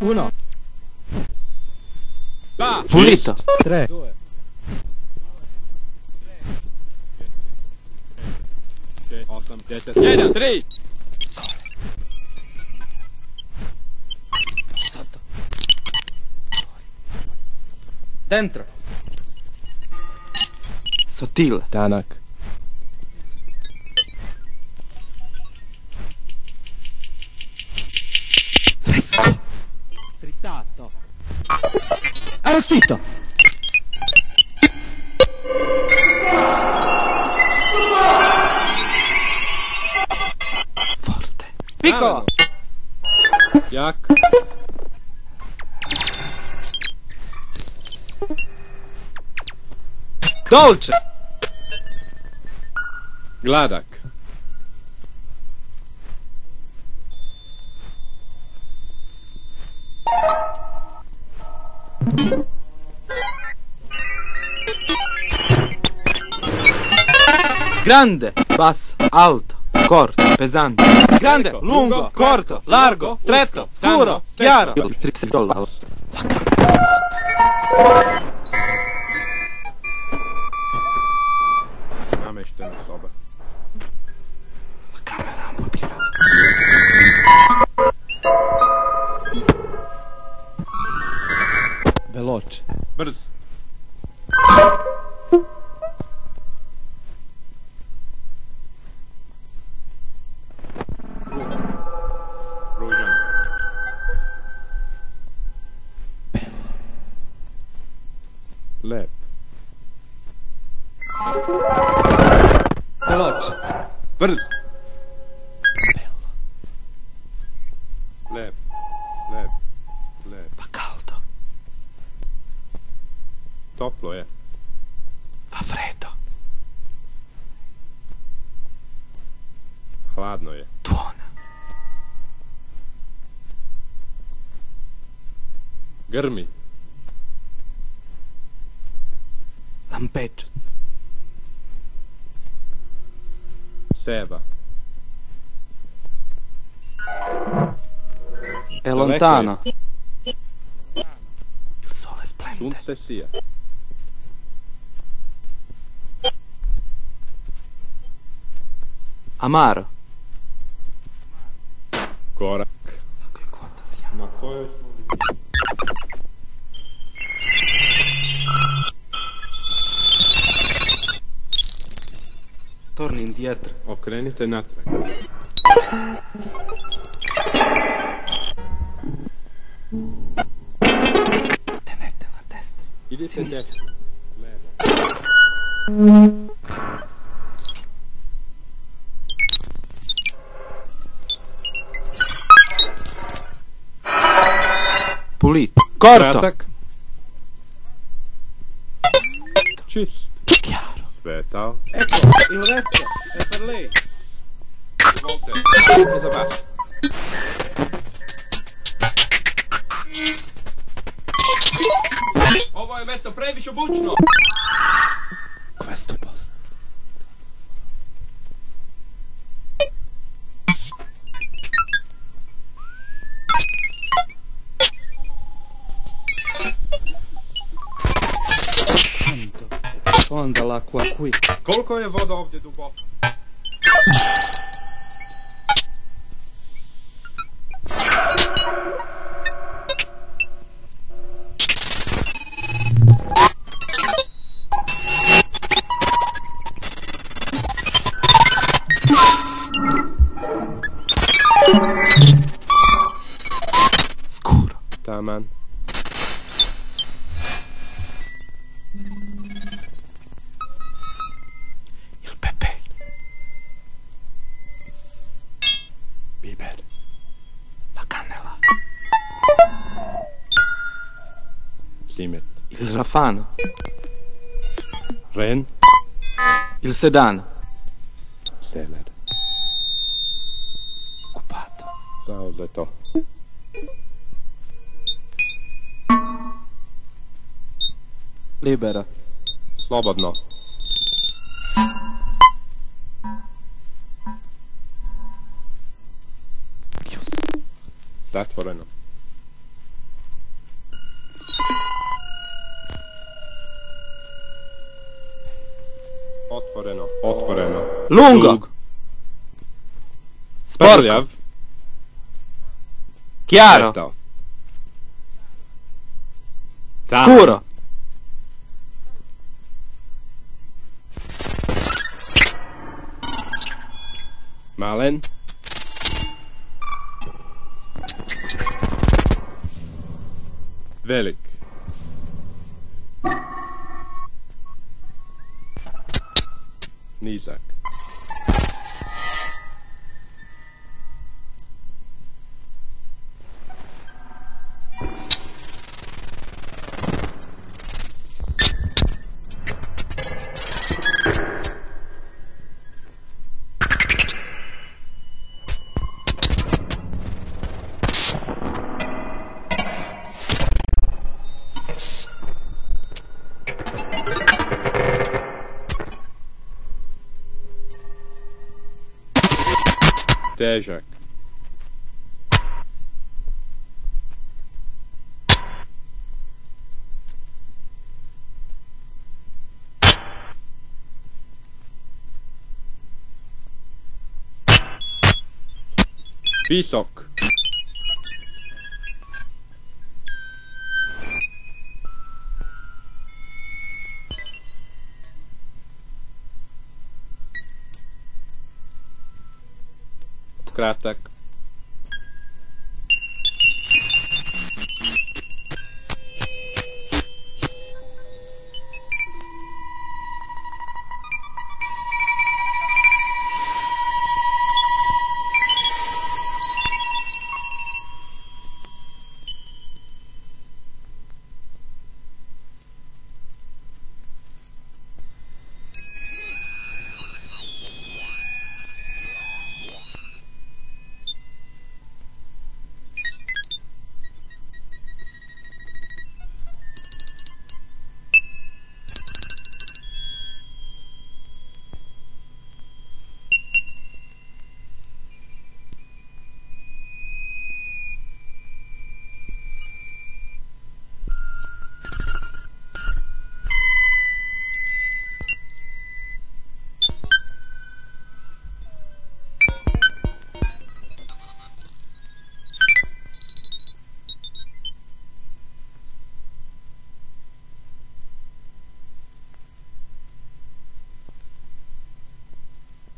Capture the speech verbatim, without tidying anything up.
Uno. Dva. Pulito. Tre. Due. Osam, deset, jedan, tri. Sotto. Dentro. Sottile. Tanak. Fresco. Frittato. Arrostito. Forte. Piccolo. Jak. Dolce. Gladak. Grande. Basso. Alto. Corto. Pesante. Grande. Carico, Lungo. lungo, Corto. corto, Largo. lungo, Stretto. stretto, Scuro. stretto. Chiaro. Nameštena soba. La camera mobile. Veloce. Brz. Ružan. Lep. Veloce. Brz. Lep. Lep. Lep. Pa caldo. Toplo je. Pa freddo. Hladno je. Tuona. Grmi. Lampeggia. Seva. È lontano. Il sole splende. Sunce sija. Amaro. Korak. Ma che quanta siamo? Na kojoj smo visini? Torni indietro. Okrenite natrag. Tenete la testa. Idite Sinistra. desno. Levo. Pulito. Corto. Kratak. Čist. Chiaro. Svetao. Ecco, il resto è per lei. Izvolite. Ovo je za vas. Ovo je mesto previše bučno. Questo posto. Tanto. Fonda l'acqua qui. Koliko je voda ovdje duboko? Scuro. Taman. Il pepe. Biber. La cannella. Cimet. Il rafano. Ren. Il sedano. Seler. Occupato. Zauzeto. Libera. Slobodno. Chiuso. Zatvoreno. Lungo. Lug. Sporco. Prljav. Chiaro. Svetao. Tamo. Scuro. Malen. Velik. Nizak. Težak. Visok. Kratak.